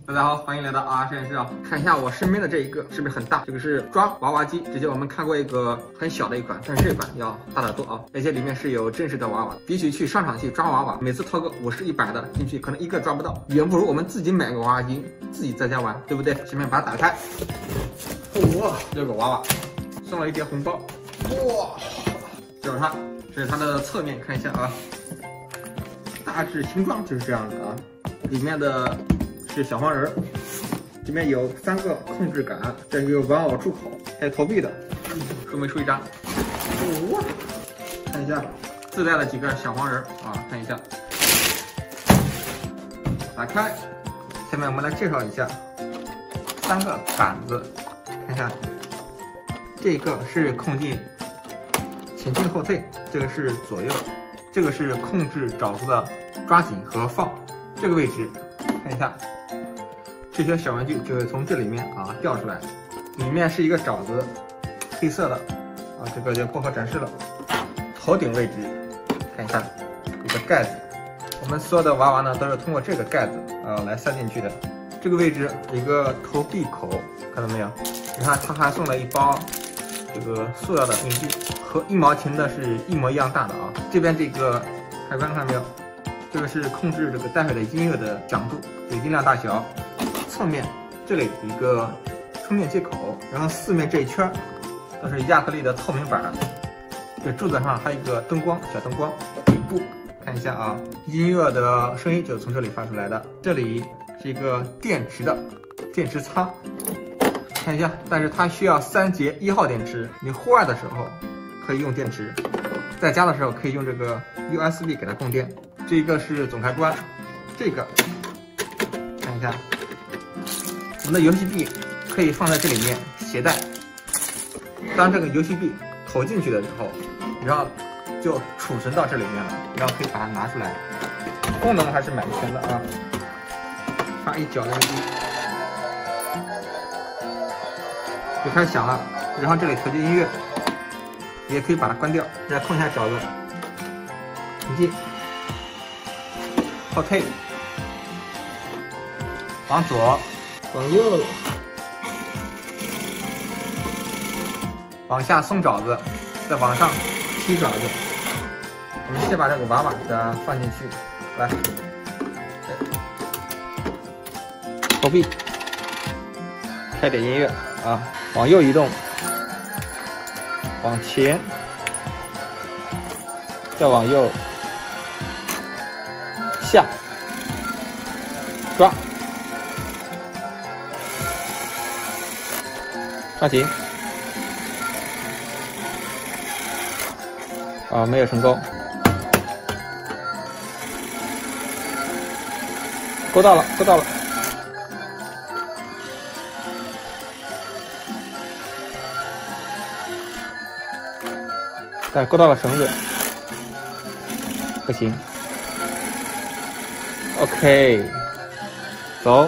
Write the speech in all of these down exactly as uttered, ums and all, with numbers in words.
大家好，欢迎来到啊实验室啊！看一下我身边的这一个是不是很大？这个是抓娃娃机。之前我们看过一个很小的一款，但是这款要大得多啊！而且里面是有真实的娃娃，比起去商场去抓娃娃，每次掏个五十、一百的进去，可能一个抓不到，远不如我们自己买个娃娃机，自己在家玩，对不对？下面把它打开，哇，这个娃娃送了一叠红包，哇，就是它，这是它的侧面，看一下啊，大致形状就是这样的啊，里面的是小黄人，这边有三个控制杆，这个有玩偶出口，还有投币的，说没出一张，哇，看一下自带了几个小黄人啊，看一下，打开，下面我们来介绍一下三个杆子，看一下，这个是控制前进后退，这个是左右，这个是控制爪子的抓紧和放，这个位置看一下。这些小玩具就会从这里面啊掉出来，里面是一个爪子，黑色的啊，这个就不好展示了。头顶位置看一下，一个盖子，我们所有的娃娃呢都是通过这个盖子啊来塞进去的。这个位置一个投币口，看到没有？你看它还送了一包这个塑料的硬币，和一毛钱的是一模一样大的啊。这边这个开关看到没有？这个是控制这个带回的音乐的响度、音量大小。侧面这里有一个充电接口，然后四面这一圈都是亚克力的透明板。这柱子上还有一个灯光，小灯光。底部看一下啊，音乐的声音就是从这里发出来的。这里是一个电池的电池仓，看一下，但是它需要三节一号电池。你户外的时候可以用电池，在家的时候可以用这个 U S B 给它供电。这一个是总开关，这个看一下。我们的游戏币可以放在这里面携带，当这个游戏币投进去的时候，然后就储存到这里面了，然后可以把它拿出来。功能还是蛮全的啊，插一脚的币就开始响了，然后这里调节音乐，也可以把它关掉，再控一下爪子，前进、后退、往左。往右，往下松爪子，再往上踢爪子。我们先把这个娃娃给它放进去，来，投币，开点音乐啊，往右移动，往前，再往右，下，抓。抓紧！啊，没有成功，勾到了，勾到了。但勾到了绳子，不行。OK， 走。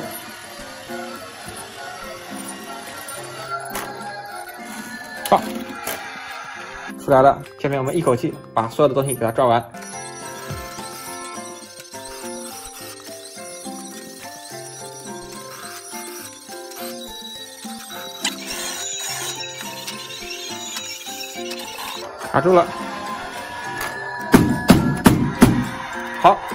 出来了，下面我们一口气把所有的东西给它抓完。卡住了，好，